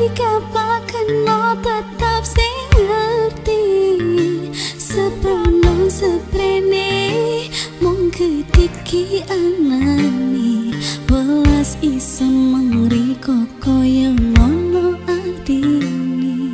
kapakan mau tetap sing ngerti seprono seprene mung ketiki anani welas iso mengriko koyo ngono atini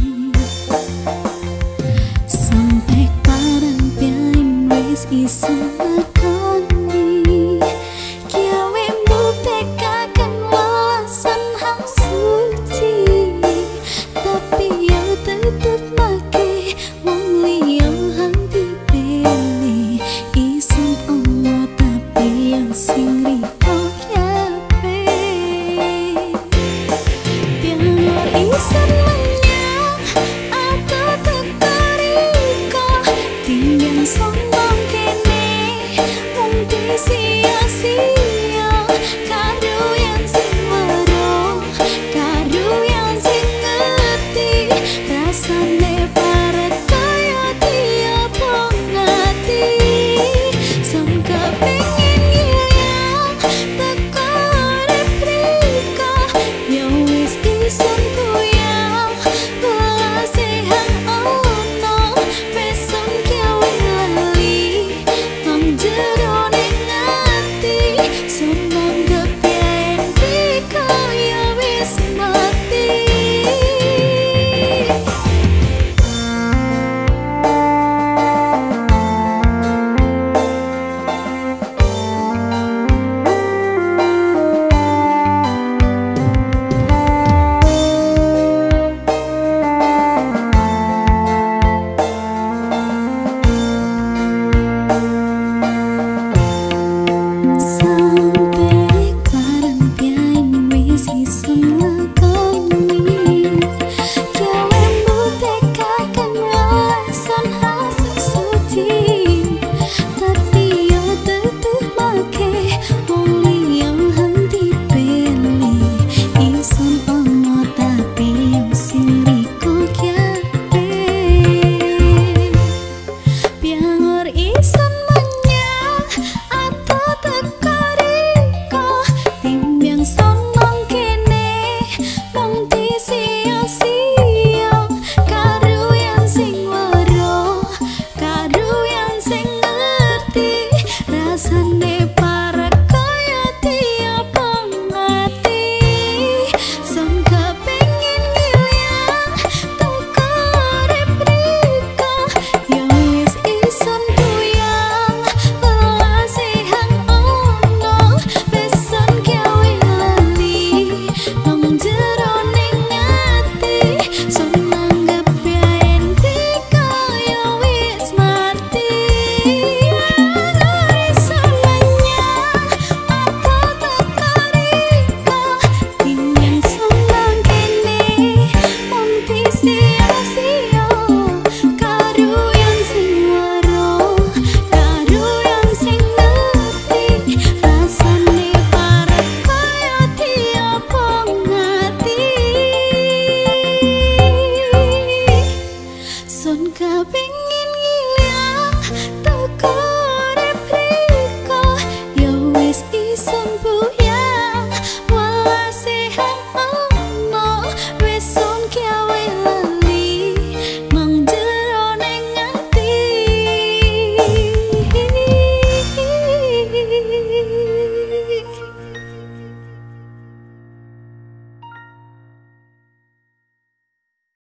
sampai parang pian wis iso lakoni kiawe mbuktikan welasan hang suci tapi ya tetep make wong liya hang dipilih iso omong tapi yang sing riko kiawe biar iso menyang atau tekariko tinggal sombong kene wong sia-sia kado yang sing weruh kado yang sing ngerti rasane parek kaya tiap ngati sangka pengen hilang teko replika ya wis ison kuyang belasehan ono besok kiawe lali nang jero ning ati sombong kepian riko ya wis mati sampai parang pian wis iso lakoni kiawe mbuktikan welasan hasil suci tapi ya tetep make wong liya hang dipilih iso ono tapi yang sing riko kiawe biar iso menyang atau tekariko timbang sonong kene mung sia-sia karo yang sing weruh karo yang sing ngerti rasane